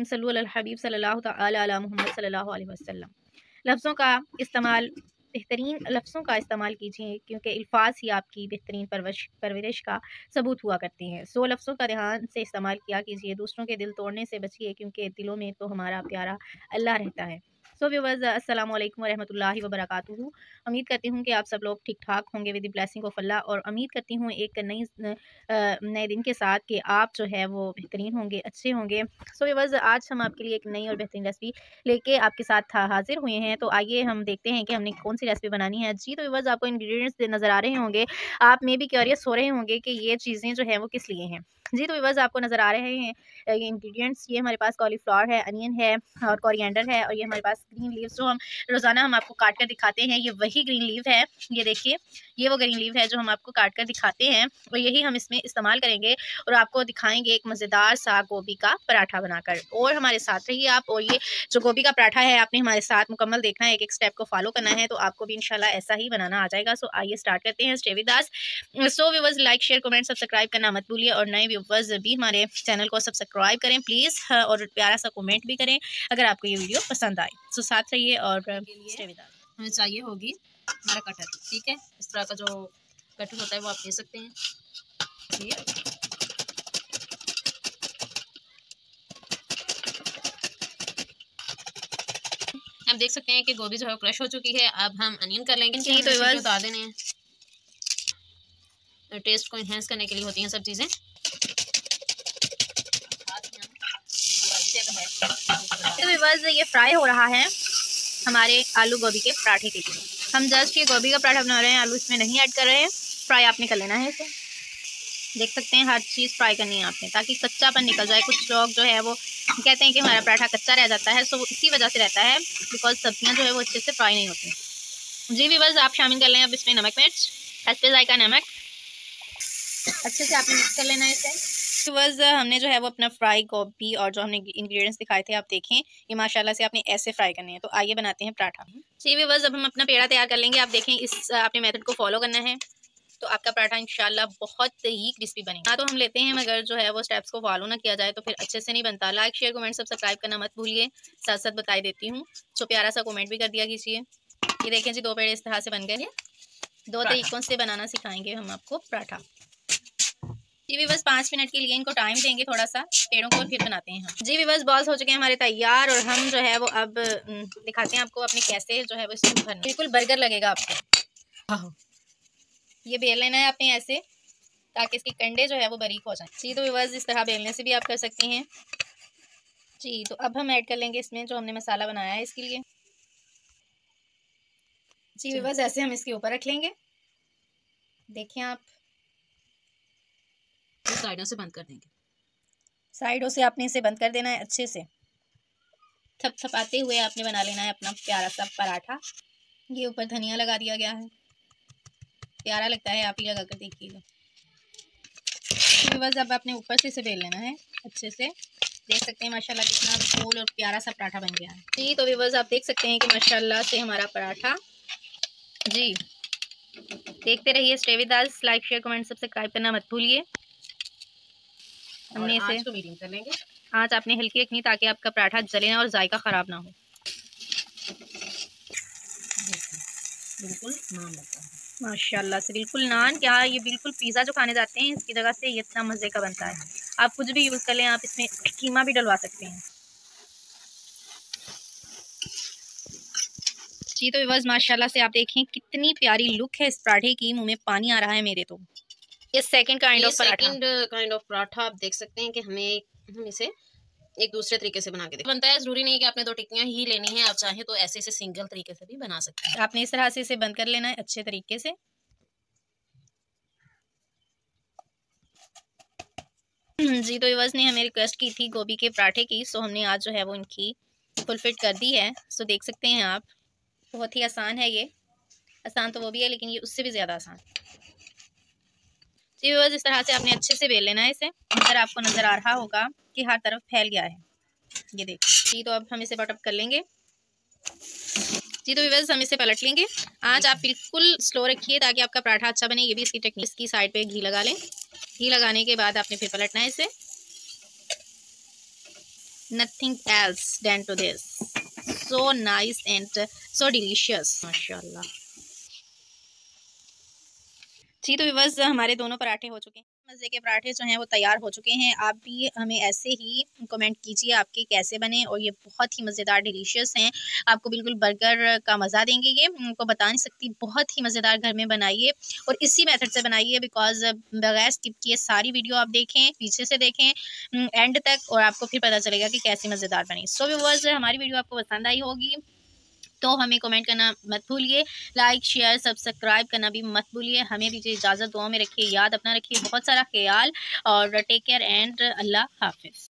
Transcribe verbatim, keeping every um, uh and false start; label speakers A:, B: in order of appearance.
A: सल्लु अलल हबीब सल्लल्लाहु तआला अला मुहम्मद सल्लल्लाहु अलैहि वसल्लम। लफ्ज़ों का इस्तेमाल, बेहतरीन लफ्ज़ों का इस्तेमाल कीजिए क्योंकि अल्फाज ही आपकी बेहतरीन परवरिश परवरिश का सबूत हुआ करते हैं। सो लफ्ज़ों का ध्यान से इस्तेमाल किया कीजिए। दूसरों के दिल तोड़ने से बचिए क्योंकि दिलों में तो हमारा प्यारा अल्लाह रहता है। सो व्यूअर्स, अस्सलाम वालेकुम रहमतुल्लाहि व बरकातुहू। उम्मीद करती हूँ कि आप सब लोग ठीक ठाक होंगे with the blessing of Allah, और उम्मीद करती हूँ एक नई नए दिन के साथ कि आप जो है वो बेहतरीन होंगे, अच्छे होंगे। सो व्यूअर्स, आज हम आपके लिए एक नई और बेहतरीन रेसिपी लेके आपके साथ हाजिर हुए हैं। तो आइए हम देखते हैं कि हमने कौन सी रेसिपी बनानी है। जी तो व्यूअर्स, आपको इंग्रेडिएंट्स नज़र आ रहे होंगे, आप में भी क्यूरियस हो रहे होंगे कि ये चीज़ें जो है वो किस लिए हैं। जी तो व्यूअर्स, आपको नज़र आ रहे हैं ये इंग्रेडिएंट्स। ये हमारे पास कॉलीफ्लावर है, अनियन है और कोरिएंडर है, और ये हमारे पास ग्रीन लीव्स जो हम रोज़ाना हम आपको काट कर दिखाते हैं, ये वही ग्रीन लीव है। ये देखिए, ये वो ग्रीन लीव है जो हम आपको काट कर दिखाते हैं, और यही हम इसमें इस्तेमाल करेंगे और आपको दिखाएंगे एक मज़ेदार सा गोभी का पराठा बनाकर। और हमारे साथ रहिए आप, और ये जो गोभी का पराठा है आपने हमारे साथ मुकम्मल देखना है, एक एक स्टेप को फॉलो करना है, तो आपको भी इंशाल्लाह ऐसा ही बनाना आ जाएगा। सो आइए स्टार्ट करते हैं। Stay with us. So viewers, like share comment subscribe करना मत भूलिए, और नए व्यूअर्स भी हमारे चैनल को सब्सक्राइब करें प्लीज़, और प्यारा सा कमेंट भी करें अगर आपको ये वीडियो पसंद आए। सो साथ रहिए और स्टे विद अस।
B: हमें चाहिए होगी हमारा कटर, ठीक है। इस तरह का जो कटर होता है वो आप ले सकते हैं। आप देख सकते हैं कि गोभी जो है क्रश हो चुकी है। अब हम अनियन कर लेंगे।
A: जी तो बस
B: उतार देने हैं, टेस्ट को इन्हेंस करने के लिए होती हैं सब चीज़ें।
A: तो बस ये फ्राई हो रहा है हमारे आलू गोभी के पराठे के लिए। हम जस्ट ये गोभी का पराठा बना रहे हैं, आलू इसमें नहीं ऐड कर रहे हैं। फ्राई आपने कर लेना है इसे। देख सकते हैं हर चीज़ फ्राई करनी है आपने, ताकि कच्चापन निकल जाए। कुछ लोग जो है वो कहते हैं कि हमारा पराठा कच्चा रह जाता है, सो वो इसी वजह से रहता है बिकॉज सब्जियां जो है वो अच्छे से फ्राई नहीं होती। जी भी बस आप शामिल कर लें अब इसमें नमक मिर्च, हस्बे जायका नमक, अच्छे से आपने मिक्स कर लेना है इसे। तो बस हमने जो है वो अपना फ्राई गोभी और जो हमने इंग्रेडिएंट्स दिखाए थे आप देखें, ये माशाल्लाह से आपने ऐसे फ्राई करने हैं। तो आइए बनाते हैं पराठा। जी भी बस अब हम अपना पेड़ा तैयार कर लेंगे। आप देखें, इस आपने मेथड को फॉलो करना है तो आपका पराठा इंशाल्लाह बहुत ही क्रिस्पी बनेगा। हाँ तो हम लेते हैं, मगर जो है वो स्टेप्स को फॉलो ना किया जाए तो फिर अच्छे से नहीं बनता। लाइक शेयर कमेंट सब्सक्राइब करना मत भूलिए। साथ साथ बताई देती हूँ, तो प्यारा सा कमेंट भी कर दिया कीजिए। ये देखें जी, दो पेड़े इस तरह से बन गए। दो तरीकों से बनाना सिखाएंगे हम आपको पराठा। जी भी बस पाँच मिनट के लिए इनको टाइम देंगे थोड़ा सा पेड़ों को, फिर बनाते हैं हम। जी भी बस बॉल्स हो चुके हैं हमारे तैयार, और हम जो है वो अब दिखाते हैं आपको अपने कैसे जो है वो इसमें भरना। बिल्कुल बर्गर लगेगा आपको। ये बेल लेना है आपने ऐसे, ताकि इसके कंडे जो है वो बारीक हो जाए। जी तो बस इस तरह बेलने से भी आप कर सकती हैं। जी तो अब हम ऐड कर लेंगे इसमें जो हमने मसाला बनाया है इसके लिए। जी बस ऐसे हम इसके ऊपर रख लेंगे। देखें आप,
B: साइडों से बंद कर देंगे।
A: साइडों से आपने इसे बंद कर देना है अच्छे से। थपथपाते हुए आपने बना लेना है अपना प्यारा सा पराठा। ये ऊपर धनिया लगा दिया गया है, प्यारा लगता है, आप ही लगा कर देखिएगा। बस अब आपने ऊपर से इसे बेल लेना है अच्छे से। देख सकते हैं माशाल्लाह कितना गोल और प्यारा सा पराठा बन गया है। जी तो व्यूअर्स, आप देख सकते हैं कि माशाल्लाह से हमारा पराठा, जी देखते रहिए। Stay with us. Like share comment subscribe करना मत भूलिए। हमने इसे
B: आंच को मीडियम कर लेंगे।
A: आंच आपने हल्की रखनी ताकि आपका पराठा जले ना और जायका ख़राब ना हो।
B: बिल्कुल नान लगता है
A: माशाल्लाह से, बिल्कुल नान क्या, ये बिल्कुल पिज़्ज़ा जो खाने जाते हैं इसकी जगह से ये इतना मज़े का बनता है। आप कुछ भी यूज़ कर लें, आप इसमें कीमा भी डलवा सकते हैं। जी तो बस माशाल्लाह से आप देखें कितनी प्यारी लुक है इस पराठे की, मुंह में पानी आ रहा है मेरे। तो ये second kind of paratha,
B: second kind of paratha आप देख सकते हैं कि हमें हम इसे एक दूसरे तरीके से बना के देख बनता है। जरूरी नहीं कि आपने दो टिक्कियां ही लेनी है, आप चाहें तो ऐसे से सिंगल तरीके से भी बना सकते हैं।
A: आपने इस तरह से इसे बंद कर लेना है अच्छे तरीके से। जी तो यूवर्स ने हमें रिक्वेस्ट की थी गोभी के पराठे की, सो हमने आज जो है वो इनकी फुलफिल कर दी है। सो देख सकते हैं आप, बहुत ही आसान है ये। आसान तो वो भी है लेकिन ये उससे भी ज़्यादा आसान। जी यूवर्स, इस तरह से आपने अच्छे से बेल लेना है इसे। अगर आपको नज़र आ रहा होगा कि हर तरफ फैल गया है, ये देखिए। जी तो अब हम इसे बटअप कर लेंगे। जी तो यूवर्स, हम इसे पलट लेंगे। आज आप बिल्कुल स्लो रखिए ताकि आपका पराठा अच्छा बने। ये भी इसकी टेक्निक। इसकी साइड पे घी लगा लें। घी लगाने के बाद आपने फिर पलटना है इसे। nothing else than to this. So nice and so delicious, माशाल्लाह। जी तो व्यूअर्स हमारे दोनों पराठे हो चुके हैं, मज़े के पराठे जो हैं वो तैयार हो चुके हैं। आप भी हमें ऐसे ही कमेंट कीजिए आपके कैसे बने, और ये बहुत ही मज़ेदार डिलीशियस हैं, आपको बिल्कुल बर्गर का मज़ा देंगे ये, उनको बता नहीं सकती। बहुत ही मज़ेदार घर में बनाइए और इसी मेथड से बनाइए, बिकॉज बगैर स्किप किए सारी वीडियो आप देखें, पीछे से देखें एंड तक, और आपको फिर पता चलेगा कि कैसी मज़ेदार बनी। सो व्यूअर्स हमारी वीडियो आपको पसंद आई होगी तो हमें कमेंट करना मत भूलिए, लाइक शेयर सब्सक्राइब करना भी मत भूलिए। हमें दीजिए इजाज़त, दुआ में रखिए, याद अपना रखिए, बहुत सारा ख्याल, और टेक केयर एंड अल्लाह हाफिज़।